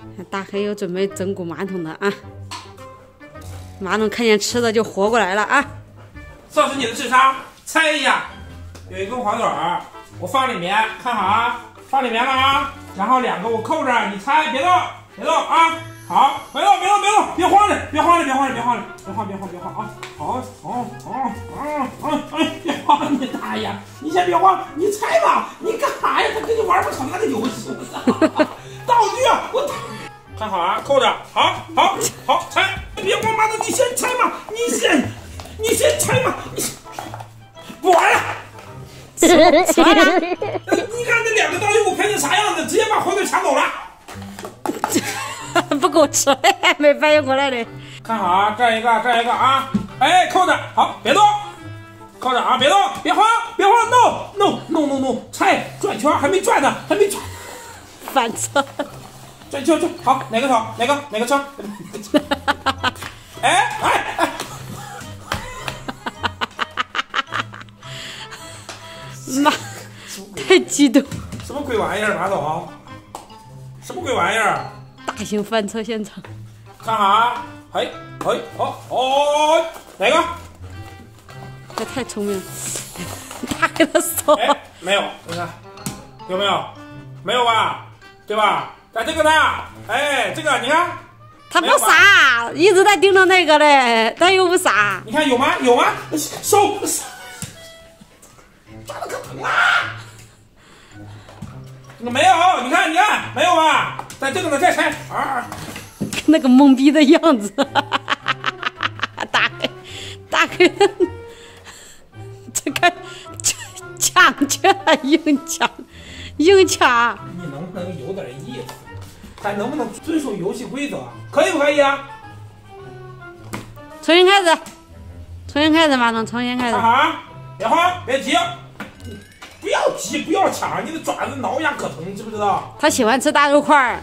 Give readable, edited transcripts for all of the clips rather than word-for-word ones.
大黑又准备整蛊马桶的啊！马桶看见吃的就活过来了啊！ 测试你的智商，猜一下，有一根黄腿儿，我放里面，看好啊，放里面了啊，然后2个我扣着，你猜，别动，别动啊！好，别动，别动，别动，别慌了，别慌了，别慌了，别慌了，别慌，别慌，别慌啊！好，别慌，你大爷！你先别慌，你猜吧，你干啥呀？他跟你玩不成那个游戏，我操！道具，我看好啊，扣着，好，猜，别慌，妈的，你先猜嘛，你先猜嘛，不玩了。 啥呀？ 你看这2个道具，我赔你啥样子？直接把火腿抢走了。 不够吃，还没反应过来呢。 看好啊，这一个啊，哎，扣着，好，别动，扣着啊，别动，别慌 ，no， 猜，转圈还没转呢， 翻车， 转圈，好，哪个车？哎， 妈，太激动！ 什么鬼玩意儿，马总？什么鬼玩意儿？ 大型翻车现场， 看好啊！哪个？ 这太聪明了，大黑的手。 哎，没有，你看有没有？没有吧？对吧？但这个呢？哎，这个你看， 他不傻，一直在盯着那个嘞，他又不傻。 你看有吗？收，抓的可疼啊！没有，你看，没有吧？但这个呢，再猜啊， 那个懵逼的样子，大黑，这个抢去了，硬抢。 你能不能有点意思？还能不能遵守游戏规则？可以不可以啊？ 重新开始，马总，重新开始。 啊！别慌，别急，不要急，不要抢，你的爪子挠一下可疼，你知不知道？ 他喜欢吃大肉块儿。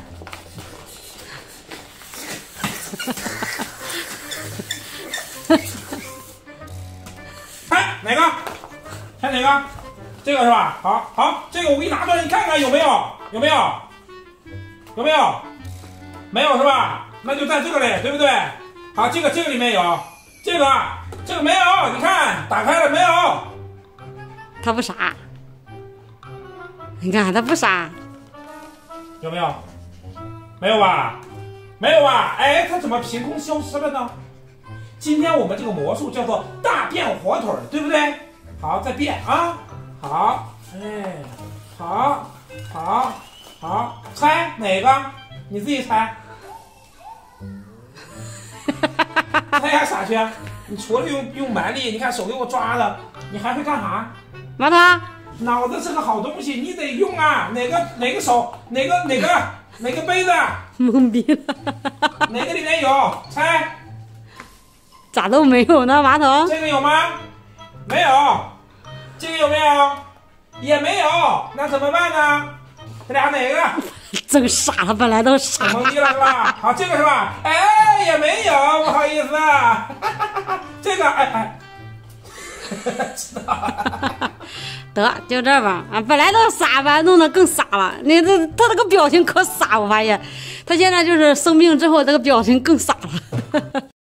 猜哪个？这个是吧？好，这个我给你拿出来，你看看有没有？没有是吧？那就在这个里，对不对？好，这个里面有，这个没有，你看打开了没有？ 他不傻，你看他不傻， 有没有？没有吧？哎，它怎么凭空消失了呢？今天我们这个魔术叫做大变火腿，对不对？好，再变啊！好，哎，好，猜哪个？你自己猜。猜下啥去？你除了用蛮力，你看手给我抓的，你还会干啥？ 马桶， 脑子是个好东西，你得用啊！哪个手？哪个杯子？ 懵逼了。 哪个里面有？猜。 咋都没有呢，马桶？ 这个有吗？没有。这个有没有？也没有。那怎么办呢？这俩哪个？ 真傻了，本来都傻。 懵逼了是吧？好，这个是吧？哎，也没有，不好意思啊。这个，哎，知道。 得就这吧啊！本来都傻吧，弄得更傻了。他这个表情可傻，我发现他现在就是生病之后，这个表情更傻了。